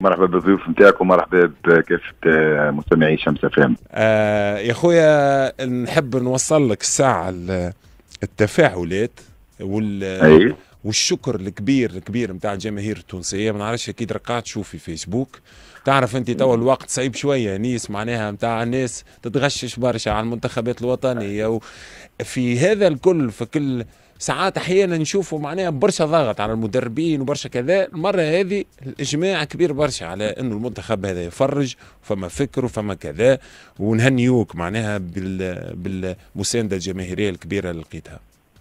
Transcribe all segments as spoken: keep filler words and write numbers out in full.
مرحبا بالضيوف نتاعك ومرحبا بكافة مستمعي شمس اف ام. آه يا خويا نحب نوصل لك الساعة التفاعلات وال والشكر الكبير الكبير نتاع الجماهير التونسية. ما نعرفش اكيد رقعت تشوف في فيسبوك، تعرف انت توا الوقت صعيب شوية نيس معناها نتاع الناس تتغشش برشا على المنتخبات الوطنية، وفي هذا الكل في كل ساعات احيانا نشوفوا معناها برشا ضغط على المدربين وبرشا كذا. المره هذه الاجماع كبير برشا على انه المنتخب هذا يفرج وفما فكر وفما كذا، ونهنيوك معناها بال بالمسانده الجماهيريه الكبيره اللي لقيتها.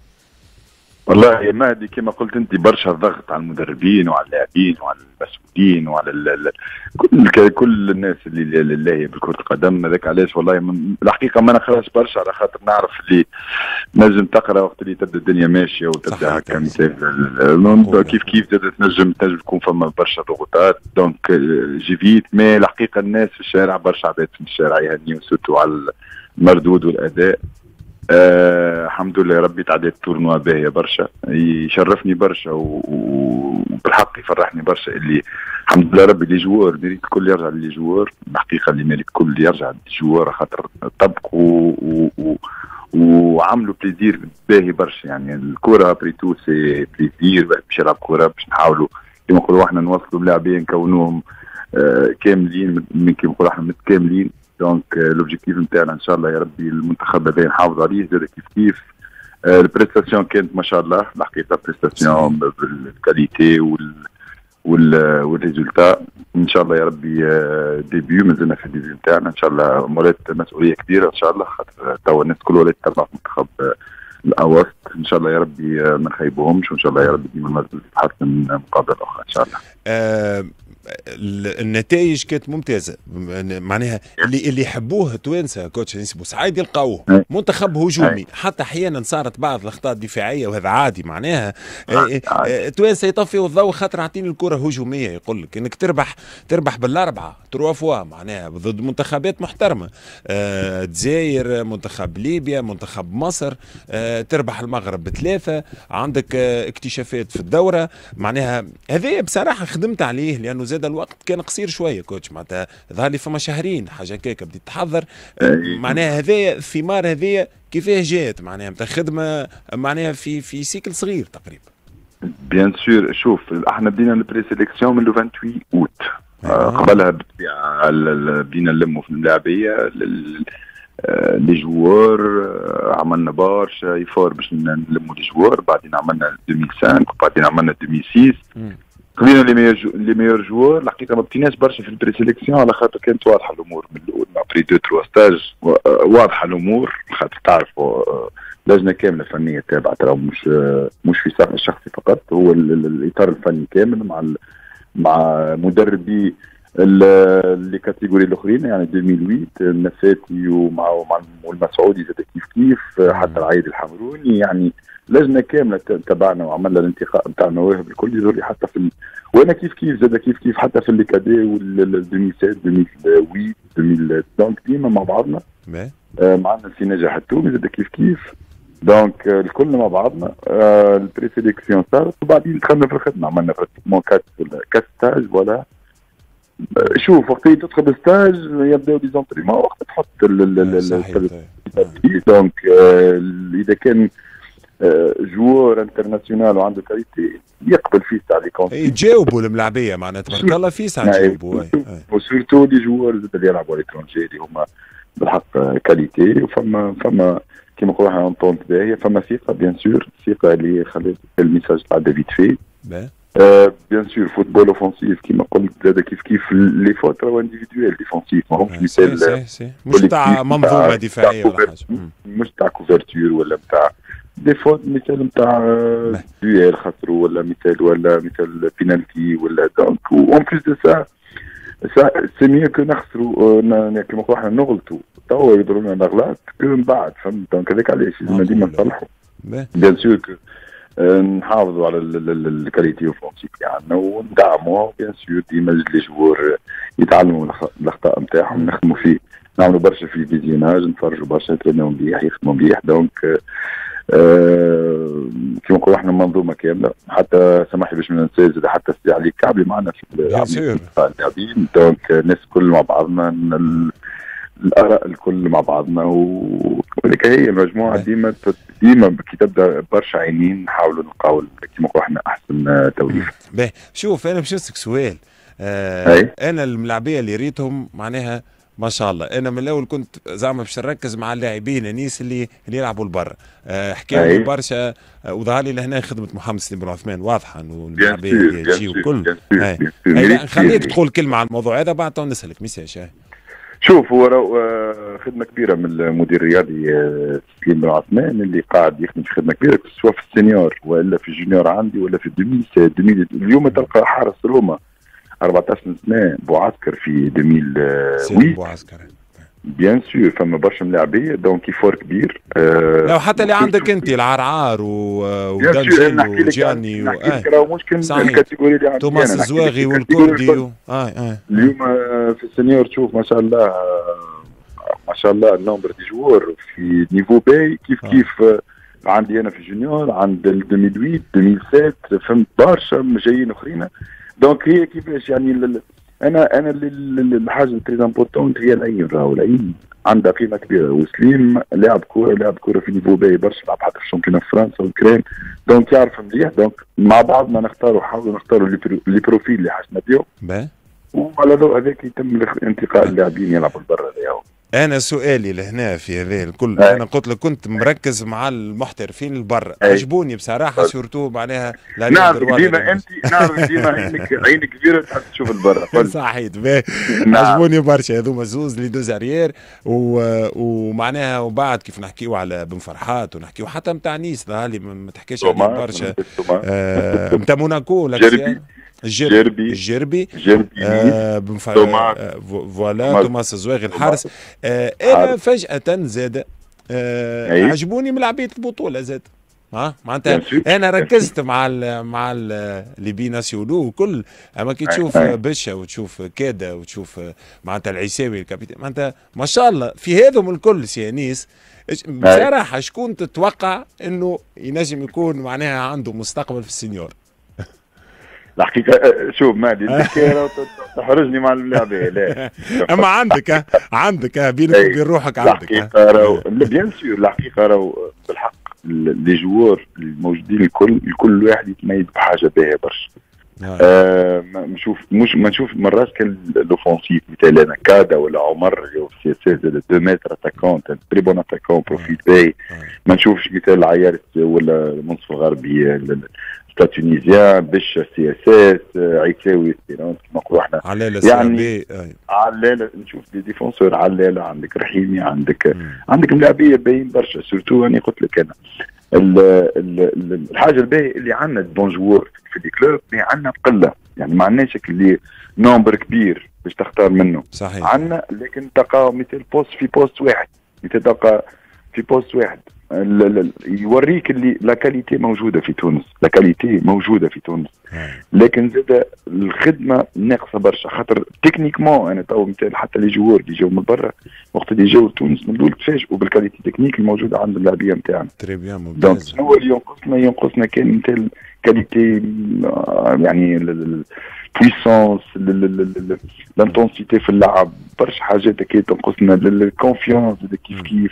والله يا مهدي كما قلت انت برشا ضغط على المدربين وعلى اللاعبين وعلى المسؤولين وعلى ال كل كل الناس اللي اللي بالكرة القدم. هذاك علاش والله الحقيقه ما نخرجش برشا على خاطر نعرف اللي نجم تقرا وقت اللي تبدا الدنيا ماشيه وتبدا هكا مثال كيف كيف تبدا تنجم تنجم تكون فما برشا ضغوطات. دونك جيفيت مي الحقيقه الناس في الشارع برشا عباد في الشارع يهنيوا سورتو على المردود والاداء. آه الحمد لله ربي تعديت تورنوا باهيه برشا، يشرفني برشا وبالحق يفرحني برشا اللي الحمد لله ربي لي جوار نريد الكل يرجع لي جوار. الحقيقه اللي نريد الكل يرجع لي جوار خاطر طبقوا وعملوا بليزير باهي برشا. يعني الكره بريتو سي بليزير باش يلعب كره باش نحاولوا كيما نقولوا احنا نوصلوا اللاعبين نكونوهم آه كاملين كيما نقولوا احنا متكاملين. دونك لوبجيكتيف نتاعنا ان شاء الله يا ربي المنتخب هذا نحافظ عليه زاد كيف كيف. آه البريستاسيون كانت ما شاء الله الحقيقه بريستاسيون بالكاليتي وال وال والريزولتا ان شاء الله يا ربي. آه ديبيو مازلنا في الديبيو نتاعنا ان شاء الله، مرات مسؤوليه كبيره ان شاء الله خاطر توا الناس كل ولات تبع منتخب آه الاوسط ان شاء الله يا ربي آه ما نخيبوهمش وان شاء الله يا ربي ديما المردود يتحسن مقابله اخرى ان شاء الله. آه النتائج كانت ممتازه معناها اللي اللي يحبوه توانسه كوتش نيس بوسعيد يلقاوه منتخب هجومي، حتى احيانا صارت بعض الاخطاء الدفاعيه وهذا عادي معناها. توانسه يطفيوا الضوء خاطر عاطين الكره هجوميه، يقول لك انك تربح تربح بالاربعه تروا فوا معناها ضد منتخبات محترمه. الجزائر، منتخب ليبيا، منتخب مصر، تربح المغرب بثلاثه، عندك اكتشافات في الدوره معناها. هذا بصراحه خدمت عليه لانه زاد الوقت كان قصير شويه كوتش معناتها ظهر لي فما شهرين حاجه كيكه بديت تحضر معناها. هذايا الثمار هذيا كيفاه جات معناها نتاع خدمه معناها في في سيكل صغير تقريبا. بيان سور شوف احنا بدينا البري سيليكسيون من لو ثمانية وعشرين اوت. آه. قبلها بالطبيعه بدينا نلموا في الملاعبيه لي جوار، عملنا برشا يفور باش نلموا لي جوار، بعدين عملنا ألفين وخمسة وبعدين عملنا ألفين وستة. خلينا لي ميور لي ميور جوار. الحقيقه ما بديناش برشا في البري سيليكسيون على خاطر كانت واضحه الامور من الاول مع بري دو تروا ستاج واضحه الامور خاطر تعرفوا لجنه كامله فنيه تابعه ترى مش مش في صالح الشخصي فقط، هو الاطار الفني كامل مع مع مدربي اللي كاتيجوري الاخرين يعني ألفين وثمانية النفاتي ومع مع المسعودي زاد كيف كيف حتى العايد الحمروني. يعني لجنه كامله تبعنا وعملنا الانتقاء نتاع المواهب الكل يظهر لي حتى في ال... وانا كيف كيف زاد كيف كيف حتى في الليكادي وال ألفين وسبعة ألفين وثمانية ألفين دونك ديما مع بعضنا آه معنا في نجاح التومي زاد كيف كيف. دونك آه الكل مع بعضنا آه البري سيليكسيون صارت وبعدين دخلنا في الخدمه عملنا براتيكمون كات كات ستاج ولا شوف وقت تدخل الستاج يبداو دي زونتريمون وقت تحط ال دونك اذا كان جوار انترناسيونال وعنده كاليتي يقبل فيه تاع لي كونسي يجاوبوا الملاعبيه معناتها تبارك الله في ساعه يجاوبوا وسورتو لي جوار اللي يلعبوا على الترونجي اللي هما بالحق كاليتي وفما فما كيما نقولوا احنا اونطونت باهيه فما ثقه بيان سور ثقه اللي خلت الميساج تاع دافيد في آه بيان سور فوتبول اوفونسيف كيما قلت زاد كيف كيف لي فوت راهو انديفيدويل ديفونسيف ماهمش مثال مش تاع منظومه دفاعيه ولا حاجه مش تاع كوفرتور ولا نتاع دي فوت مثال نتاع دويل خسروا ولا مثال ولا مثال بينالتي ولا دونك اون بليس دو سا سي ميو كو نخسروا كيما نقولوا احنا نغلطوا توا يضروا لنا الاغلاط من بعد فهمت. دونك هذاك علاش لازم ديما نصلحوا بيان سور نحافظوا على الكاليتي اوفونسيف تاعنا وندعموها بيان سور ديما لي جوار يتعلموا الاخطاء نتاعهم نخدموا فيه نعملوا برشا في فيزيوناج نتفرجوا برشا نترينيو مليح يخدموا مليح. دونك آه كما نقولوا احنا منظومه كامله. حتى سامح لي باش ما ننساش زاد حتى السي علي الكعبي معنا في اللاعبين. دونك الناس الكل مع بعضنا، الاراء الكل مع بعضنا، وهذيك هي المجموعه. ديما ديما كي تبدا برشا عينين نحاولوا نلقاو كما نقولوا احنا احسن توليفه. باهي شوف انا باش نسالك سؤال. آه انا الملاعبيه اللي ريتهم معناها ما شاء الله. انا من الاول كنت زعما باش نركز مع اللاعبين الناس اللي اللي يلعبوا لبرا. أه حكاوا لي برشا وظهر لي لهنا خدمه محمد سليم بن عثمان واضحه انه اللاعبيه اللي تجي وكل. خليك تقول كلمه على الموضوع هذا بعد تو نسالك ميساج. شوف هو خدمه كبيره من المدير الرياضي سليم بن عثمان اللي قاعد يخدم في خدمه كبيره سواء في السينيور والا في الجونيور عندي ولا في الدوميل. اليوم تلقى حارس روما أربعطاش سنه بوعسكر في ألفين وثمانية بوعسكر بيان سور. فما برشا ملاعبيه دونك فور كبير. أه لو حتى اللي عندك انت العرعار ودانجيل وجاني راهو مشكل الكاتيجوري اللي عندي توماس الزواغي والكردي و... آه آه. اليوم في السنيور تشوف ما شاء الله ما شاء الله النمبر دي جوار في نيفو باي كيف آه. كيف عندي انا في الجونيور عند ألفين وثمانية ألفين وسبعة فهمت برشا جايين اخرين. دونك هي كيفاش يعني انا انا الحاجه اللي تري امبورتونت هي العين. راهو العين عندها قيمه كبيره. وسليم لاعب كوره لاعب كوره في نيفو باهي برشا، لعب حتى في الشامبيون فرنسا والكريم. دونك يعرف مليح. دونك مع بعضنا نختاروا حاولوا نختاروا لي بروفيل اللي حسنا بهم، وعلى ضوء هذاك يتم انتقاء اللاعبين يلعبوا برا. انا سؤالي لهنا في هذا الكل أي. انا قلت لك كنت مركز مع المحترفين البرا، عجبوني بصراحه سورتو معناها. نعم ديما انت نعم ديما عينك عينك كبيره تحب تشوف البرا. صحيت عجبوني برشا هذوما زوز اللي دوز اريير ومعناها. وبعد كيف نحكيو على بن فرحات ونحكيو حتى نتاع نيس اللي ما تحكيش عليه برشا نتاع موناكو الجربي الجربي الجربي آه بن آه فوالا توماس الزواغي الحارس. آه انا فجأة زاد آه عجبوني ملاعبية البطولة زاد. ها معناتها انا ركزت مع ال مع اللي بي ناسيونو وكل. اما كي تشوف بشا وتشوف كادا وتشوف معناتها العيساوي الكابيتان معناتها ما شاء الله في هذم الكل سي انيس. بصراحة شكون تتوقع انه ينجم يكون معناها عنده مستقبل في السينيور؟ الحقيقه شوف مهدي انت تحرجني مع اللعبه. لا اما عندك عندك بينك وبين روحك عندك. الحقيقه راهو بيان سور الحقيقه راهو بالحق لي جوار الموجودين الكل الكل واحد يتميز بحاجه باهيه برشا. آه نشوف مش ما نشوف مرات كان لوفونسيف مثال انا كادا ولا عمر سي اس اس اثنين متر اتاكون تري بون اتاكون بروفيل باهي. ما نشوفش مثال عيار ولا المنصف الغربي تونيزيان بش سي اس اس عيساوي كما نقولوا احنا يعني علاله. نشوف دي ديفونسور علاله عندك رحيمي عندك مم. عندك ملاعبيه باين برشا سورتو. انا قلت لك انا ال ال الحاجه الباهيه اللي عندنا بونجور في دي كلوب عندنا قله يعني ما عندناش اللي نومبر كبير باش تختار منه. صحيح عندنا لكن تلقى مثل بوست في بوست واحد مثل تلقى في بوست واحد يوريك اللي لا كاليتي موجوده في تونس. لا كاليتي موجوده في تونس لكن زاد الخدمه ناقصه برشا. خاطر تكنيكمون انا تو مثال حتى لي جوور اللي جاو من برا وقت اللي جاو لتونس من دول تفاجئوا بالكاليتي تكنيك الموجوده عند اللاعبيه نتاعنا. تري بيان ممتاز. دونك شنو اللي ينقصنا؟ ينقصنا كان مثال كاليتي يعني البويسونس الانتونسيتي في اللعب برشا حاجات كي تنقصنا. الكونفيونس كيف كيف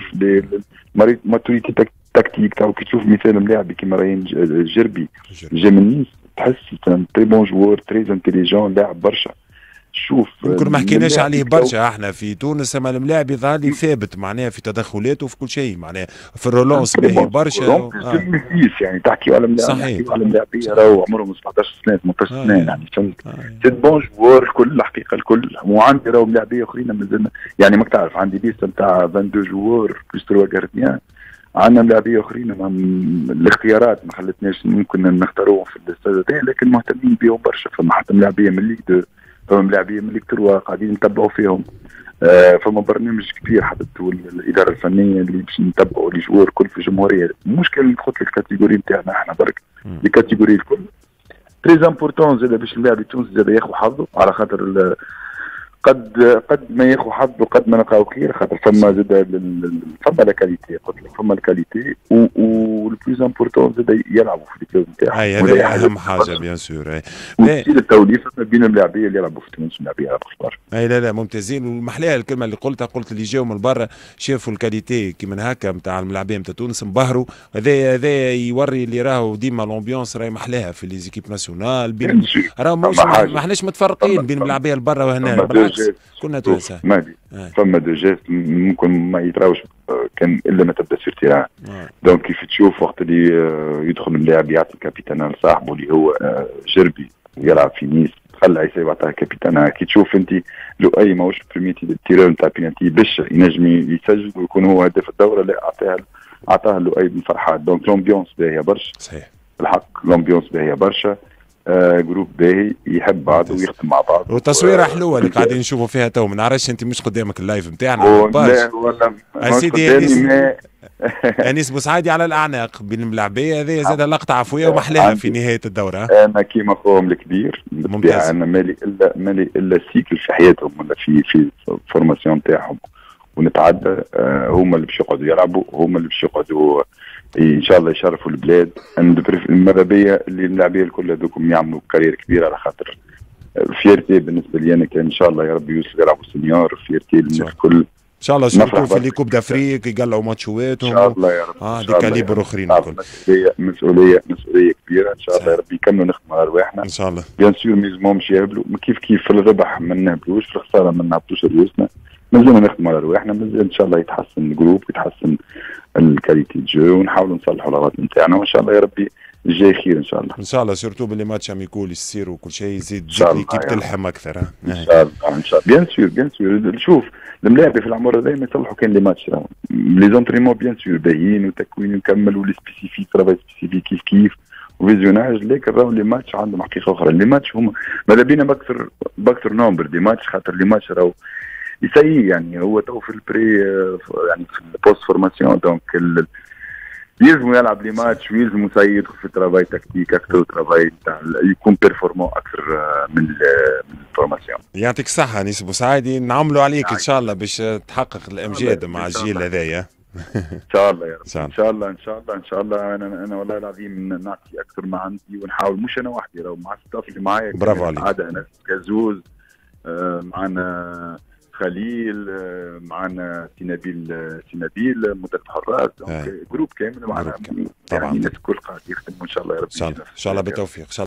ماتوريتي تكتيك. تو كي تشوف مثال ملاعب كيما راين الجربي جا من نيس تحس تري بون جوور تري انتيليجون لاعب برشا. شوف يمكن ما حكيناش عليه برشا احنا في تونس. اما الملاعب يظهر لي ثابت معناها في تدخلاته وفي كل شيء معناها في الرولونس باهي برشا. آه. يعني تحكي على ملاعب صحيح على ملاعبيه راهو عمرهم سبعطاش سنه ثمنطاش آه. سنه يعني فهمت. سي بون جوور الكل الحقيقه الكل. وعندي راهو ملاعبيه اخرين مازلنا يعني ماك تعرف عندي ليست نتاع اثنين وعشرين جوور بلس ثلاثة جارديان. عندنا ملاعبيه اخرين الاختيارات ما خلتناش ممكن نختاروهم في الاستاد لكن مهتمين بهم برشا. فما حتى ملاعبيه من ليك دو فما ملاعبيه من ليك تروا قاعدين نتبعوا فيهم. آه فما برنامج كبير حدثته الاداره الفنيه اللي باش نتبعوا لي جوار كل في الجمهوريه. المشكل قلت لك الكاتيجوري نتاعنا احنا برك الكاتيجوري الكل تري امبورتون زاد باش اللاعب التونسي زاد ياخذ حظه على خاطر قد قد ما ياخذ حظ وقد ما نلقاو خير، خاطر فما زاد فما لا كاليتي، قلت لك فما الكاليتي والبلوز امبورتون زاد يلعبوا في الكلوب نتاعهم. اي هذا اهم حاجه بيان سور. وتصير التوليفه ما بين اللاعبيه اللي يلعبوا في تونس واللاعبيه اللي يلعبوا في برا. اي لا لا ممتازين. والمحليه الكلمه اللي قلتها، قلت اللي جاوا من برا شافوا الكاليتي كيما هكا نتاع اللاعبيه نتاع تونس انبهروا. هذا هذا يوري اللي راهو ديما لومبيونس راهي محلاها في ليزيكيب ناسيونال بين راهو مش ما احناش متفرقين بين اللاعبيه البرا وهنا، بالعكس كنا توانسه. مادي فما دو جيست ممكن ما يتراوش كان الا ما تبدا سير تيران. دونك كيف تشوف وقت اللي يدخل اللاعب يعطي كابيتان لصاحبه اللي هو جربي يلعب في نيس، خلى عيسى يعطيها كابيتان. كي تشوف انت لو اي ماهوش بريميتي التيرور نتاع بينالتي باش ينجم يسجل ويكون هو هداف الدوره، لا اعطاها اعطاها له اي بن فرحات. دونك لومبيونس باهيه برشا. صحيح الحق لومبيونس باهيه برشا. آه جروب باهي يحب بعض ويخدم مع بعض. والتصويره حلوه اللي قاعدين نشوفوا فيها تو. ما نعرفش انت مش قدامك اللايف نتاعنا لا ولا سيدي انيس انيس بوسعادي على الاعناق بين الملاعبيه. هذه زاد لقطه عفويه ومحلاها في نهايه الدوره. انا كيما خوهم الكبير ممتاز. انا مالي الا مالي الا سيكل في حياتهم ولا في في الفورماسيون نتاعهم ونتعدى. آه هما اللي باش يقعدوا يلعبوا، هما اللي باش يقعدوا ان شاء الله يشرفوا البلاد. الماذا بيا اللي اللاعبيه الكل هذوكم يعملوا كارير كبيره، على خاطر فيرتي بالنسبه لي انا كان ان شاء الله يا ربي يوسف يلعبوا سنيور. فيرتي للناس الكل ان شاء الله سيرتو في اللي كوب دافريك يقلعوا ماتشواتهم ان شاء الله يا رب. اه دي كاليبر اخرين الكل. مسؤوليه مسؤوليه مسؤوليه كبيره ان شاء الله يا ربي. يكملوا نخدموا على رواحنا ان شاء الله. بيان سور ما يلزمهمش يهبلوا، كيف كيف في الربح ما نهبلوش، في الخساره ما نهبطوش رؤوسنا. مازلنا نخدموا على رواحنا، مازال ان شاء الله يتحسن الجروب ويتحسن الكاليتي جو ونحاولوا نصلحوا الاغلاط نتاعنا وان شاء الله يا ربي الجاي خير ان شاء الله. ان شاء الله سيرتو باللي ماتش اميكول يصير وكل شيء يزيد تزيد ليكيب تلحم اكثر. ان شاء الله ان شاء الله بيان سور بيان سور. شوف الملاعب في العمر هذا ما يصلحوا كان لي ماتش لي زونتريمون بيان سور باهيين وتكوين وكمل ولي سبيسيفيك ترافاي سبيسيفيك كيف كيف وفيزيوناج. لكن راهو لي ماتش عندهم حقيقه اخرى. لي ماتش هما ماذا بينا باكثر باكثر نومبر دي ماتش، خاطر لي ماتش راهو يسيي يعني هو تو في البري يعني في البوست فورماسيون. دونك يلزم يلعب لي ماتش ويلزم يسيد في ترافاي تكتيك اكثر ترافاي تاع يكون بيرفورمون اكثر من من الفورماسيون. يعطيك الصحه انيس بوسعادي، نعملوا عليك ان شاء الله باش تحقق الامجاد مع الجيل هذايا. ان شاء الله يا رب ان شاء الله ان شاء الله ان شاء الله. انا انا والله العظيم نعطي اكثر ما عندي ونحاول، مش انا وحدي راهو مع الستاف اللي معايا. برافو عليك. عاده انا كازوز آه معنا خليل معنا سينابيل سينابيل مدرب حراس. دونك جروب كامل معنا يعني الناس الكل قاعد يخدموا ان شاء الله يا رب. ان شاء الله ان شاء الله بالتوفيق.